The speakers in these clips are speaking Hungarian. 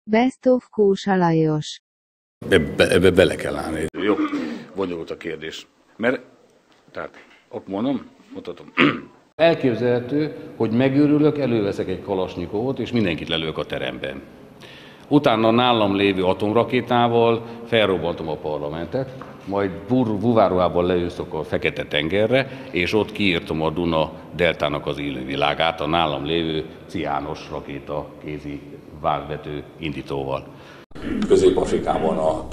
Best of Kósa Lajos. Ebbe bele kell állni. Jó, bonyolult a kérdés. Mert, tehát, ott mutatom. Elképzelhető, hogy megőrülök, előveszek egy kalasnyikovot, és mindenkit lelők a teremben. Utána nálam lévő atomrakétával felrobbantom a parlamentet, majd buváruhában leőszök a Fekete-tengerre, és ott kiírtom a Duna deltának az élővilágát a nálam lévő ciános rakéta kézi vágvető indítóval. Közép-Afrikában a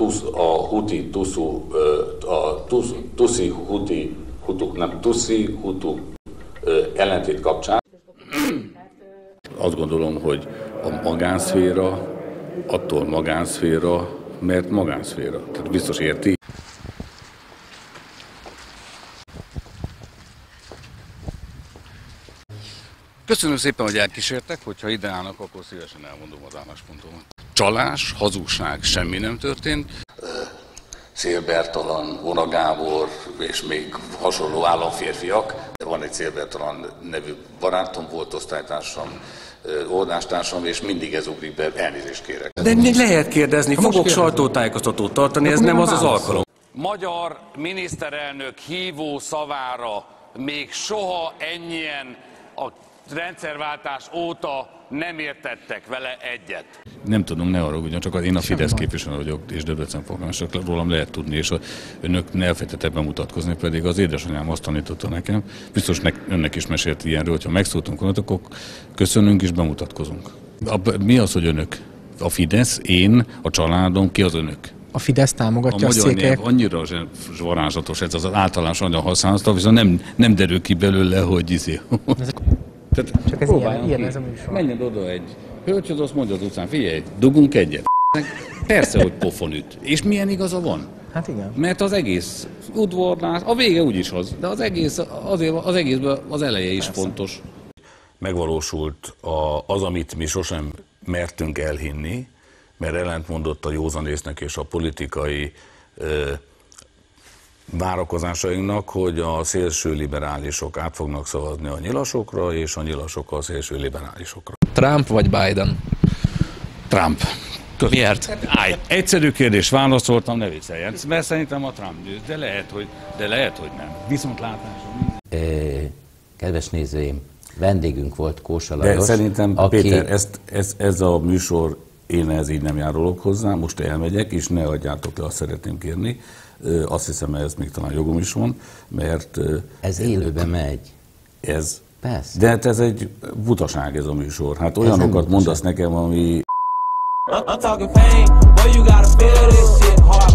Tutsi-Hutu ellentét kapcsán. Azt gondolom, hogy a magánszféra attól magánszféra, mert magánszféra. Tehát biztos érti. Köszönöm szépen, hogy elkísértek, hogyha ide állnak, akkor szívesen elmondom az álláspontomat. Csalás, hazugság, semmi nem történt. Szél Bertalan, Vona Gábor és még hasonló államférfiak. Van egy Szél Bertalan nevű barátom, volt osztálytársam, oldástársam, és mindig ez ugrik be, elnézést kérek. De lehet kérdezni, fogok sajtótájékoztatót tartani, ez nem az az alkalom. Magyar miniszterelnök hívó szavára még soha ennyien a rendszerváltás óta nem értettek vele egyet. Nem tudunk, ne haragudjon, csak én a Fidesz képviselő vagyok, és Debrecen polgármester, rólam lehet tudni, és önök ne elfelejtettek bemutatkozni, pedig az édesanyám azt tanította nekem, biztos önnek is mesélt ilyenről, hogyha megszóltunk volna, akkor köszönünk és bemutatkozunk. Mi az, hogy önök? A Fidesz, én, a családom, ki az önök? A Fidesz támogatja a magyar székelyek. Nyelv annyira varázslatos, ez az általános anyag használata, viszont nem derül ki belőle, hogy izé. Csak ez ilyen ez a műsor. Menjen oda egy hölgyhöz, azt mondja az utcán, figyelj, dugunk egyet. Persze, hogy pofon üt. És milyen igaza van? Hát igen. Mert az egész udvarlás, a vége úgyis az, de az egészben az eleje is fontos. Megvalósult az, amit mi sosem mertünk elhinni, mert ellentmondott a józanésznek és a politikai várakozásainknak, hogy a szélső liberálisok át fognak szavazni a nyilasokra, és a nyilasok a szélső liberálisokra. Trump vagy Biden? Trump. Miért? Egyszerű kérdés, válaszoltam, ne vicceljen. Mert szerintem a Trump, de lehet, hogy nem. Viszontlátásra. Kedves nézőim, vendégünk volt Kósa Lajos. De szerintem, aki... Péter, ez a műsor, én ez így nem járulok hozzá, most elmegyek, és ne adjátok le, azt szeretném kérni. Azt hiszem, ez még talán jogom is van, mert... Ez élőben megy. Ez. Persze. De hát ez egy butaság ez a műsor. Hát olyanokat mondasz nekem, ami...